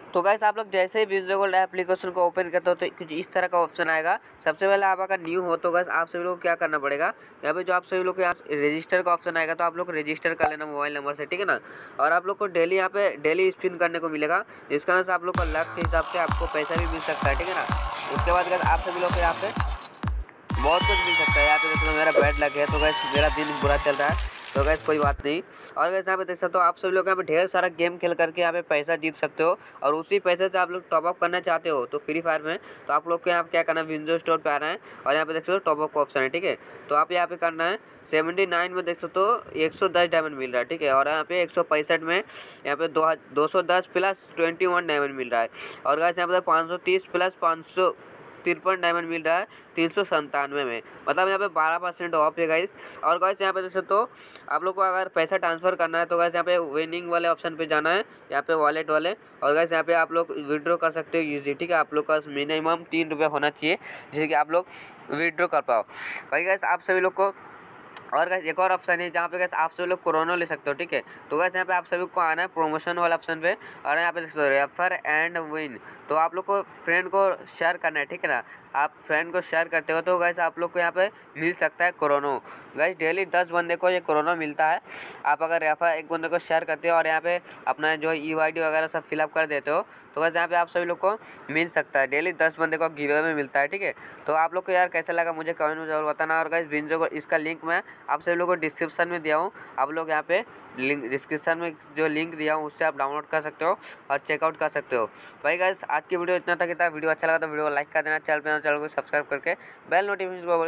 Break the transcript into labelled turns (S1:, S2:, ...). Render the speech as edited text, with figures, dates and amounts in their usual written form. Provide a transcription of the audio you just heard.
S1: तो गाइस आप लोग जैसे ही विंडो गोल्ड एप्लीकेशन को ओपन करते हो तो कुछ इस तरह का ऑप्शन आएगा। सबसे पहले आप अगर न्यू हो तो गाइस आप सभी लोग को क्या करना पड़ेगा, यहाँ पे जो आप सभी लोग के यहाँ रजिस्टर का ऑप्शन आएगा तो आप लोग को रजिस्टर कर लेना मोबाइल नंबर से, ठीक है ना। और आप लोग को डेली यहाँ पे डेली स्पिन करने को मिलेगा, जिसका वजह से आप लोग को लक के हिसाब से आपको पैसा भी मिल सकता है, ठीक है ना। उसके बाद गाइस आप सभी लोग को यहाँ पे बहुत कुछ मिल सकता है। यहाँ पे देखो मेरा बैड लग है तो गाइस मेरा दिन बुरा चल रहा है, तो गाइस कोई बात नहीं। और गाइस यहाँ पे देख सकते हो आप सभी लोग यहाँ पे ढेर सारा गेम खेल करके यहाँ पे पैसा जीत सकते हो। और उसी पैसे से आप लोग टॉपअप करना चाहते हो तो फ्री फायर में, तो आप लोग को यहाँ पे क्या करना है, विंडो स्टोर पे आना है और यहाँ पे देख सकते हो टॉपअप का ऑप्शन है, ठीक है। तो आप यहाँ पे करना है 79 में देख सकते हो 110 डायमंड मिल रहा है, ठीक है। और यहाँ पे 165 में यहाँ पे 210 प्लस 21 डायमंड मिल रहा है। और गाइस यहाँ पे 530 प्लस 553 डायमंड मिल रहा है 397 में, मतलब यहाँ पे 12% ऑफ है गाइस। और गाइस यहाँ पे देख सकते हो आप लोग को अगर पैसा ट्रांसफर करना है तो गाइस यहाँ पे विनिंग वाले ऑप्शन पे जाना है, यहाँ पे वॉलेट वाले। और गाइस यहाँ पे आप लोग विड्रॉ कर सकते हो यूजी, ठीक है। आप लोग का मिनिमम 3 रुपये होना चाहिए जिससे कि आप लोग विड्रॉ कर पाओ। भाई गाइस आप सभी लोग को और गाइस एक और ऑप्शन है जहाँ पे गाइस आप सभी लोग कोरोना ले सकते हो, ठीक है। तो गाइस यहाँ पे आप सभी को आना है प्रमोशन वाला ऑप्शन पे और यहाँ पे देख सकते हो रेफर एंड विन। तो आप लोग को फ्रेंड को शेयर करना है, ठीक है ना। आप फ्रेंड को शेयर करते हो तो गाइस आप लोग को यहाँ पे मिल सकता है कोरोना। गाइस डेली 10 बंदे को ये कोरोना मिलता है। आप अगर रेफर एक बंदे को शेयर करते हो और यहाँ पे अपना जो UID वगैरह सब फिलअप कर देते हो तो गाइस यहाँ पे आप सभी लोग को मिल सकता है। डेली 10 बंदे को गिव अवे में मिलता है, ठीक है। तो आप लोग को यार कैसा लगा मुझे कमेंट में जरूर बताना। और गाइस विंडो को इसका लिंक मैं आप सभी लोगों को डिस्क्रिप्शन में दिया हूँ, आप लोग यहाँ पे लिंक डिस्क्रिप्शन में जो लिंक दिया हूँ उससे आप डाउनलोड कर सकते हो और चेकआउट कर सकते हो। भाई गाइस आज की वीडियो इतना तक था। वीडियो अच्छा लगा तो वीडियो को लाइक कर देना, चैनल को सब्सक्राइब करके बेल नोटिफिकेशन को